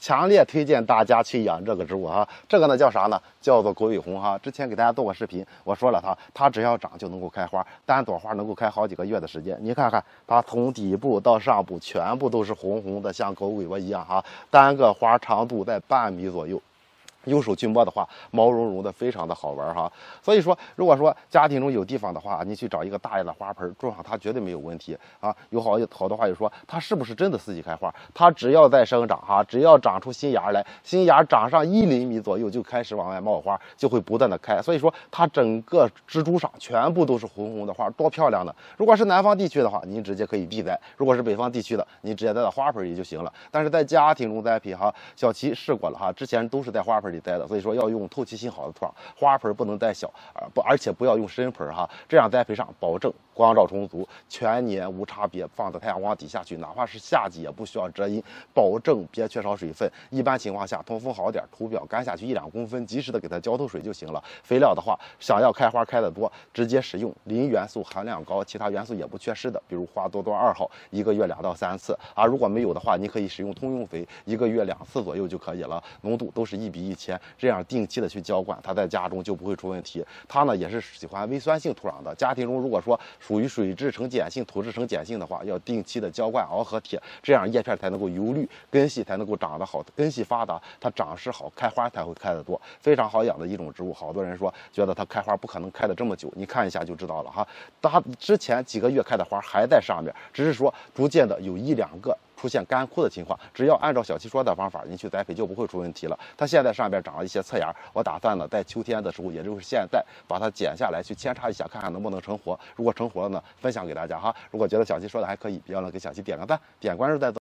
强烈推荐大家去养这个植物哈。这个呢叫啥呢？叫做狗尾红哈。之前给大家做过视频，我说了它只要长就能够开花，单朵花能够开好几个月的时间。你看看它从底部到上部全部都是红红的，像狗尾巴一样哈。单个花长度在半米左右。用手去摸的话，毛茸茸的，非常的好玩哈。所以说，如果说家庭中有地方的话，你去找一个大一点的花盆种上它，绝对没有问题啊。有好多话就说它是不是真的四季开花？它只要在生长哈，只要长出新芽来，新芽长上1厘米左右就开始往外冒花，就会不断的开。所以说，它整个植株上全部都是红红的花，多漂亮呢！如果是南方地区的话，您直接可以地栽；如果是北方地区的，您直接栽到花盆里就行了。但是在家庭中栽培哈，小齐试过了哈，之前都是在花盆里栽的，所以说要用透气性好的土壤，花盆不能栽小，而且不要用深盆哈，这样栽培上保证光照充足，全年无差别放在太阳光底下去，哪怕是夏季也不需要遮阴，保证别缺少水分。一般情况下，通风好点，土表干下去1-2公分，及时的给它浇透水就行了。肥料的话，想要开花开得多，直接使用磷元素含量高，其他元素也不缺失的，比如花多多2号，1个月2到3次啊。如果没有的话，你可以使用通用肥，1个月2次左右就可以了，浓度都是1比1000，这样定期的去浇灌，它在家中就不会出问题。它呢也是喜欢微酸性土壤的，家庭中如果说属于水质呈碱性、土质呈碱性的话，要定期的浇灌螯合铁，这样叶片才能够油绿，根系才能够长得好，根系发达，它长势好，开花才会开得多，非常好养的一种植物。好多人说觉得它开花不可能开得这么久，你看一下就知道了哈。它之前几个月开的花还在上面，只是说逐渐的有1-2个出现干枯的情况，只要按照小七说的方法，你去栽培就不会出问题了。它现在上边长了一些侧芽，我打算呢在秋天的时候，也就是现在把它剪下来去扦插一下，看看能不能成活。如果成活了呢，分享给大家哈。如果觉得小七说的还可以，别忘了给小七点个赞、点关注再走。